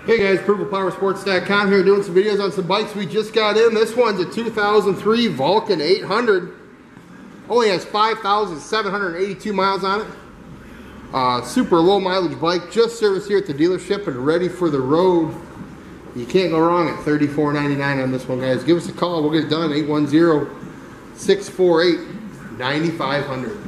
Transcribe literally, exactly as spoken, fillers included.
Hey guys, purple power sports dot com here doing some videos on some bikes we just got in. This one's a two thousand three Vulcan eight hundred. Only has five thousand seven hundred eighty-two miles on it. Uh, super low mileage bike, just serviced here at the dealership and ready for the road. You can't go wrong at thirty-four ninety-nine on this one, guys. Give us a call, we'll get it done. Eight one zero, six four eight, nine five zero zero.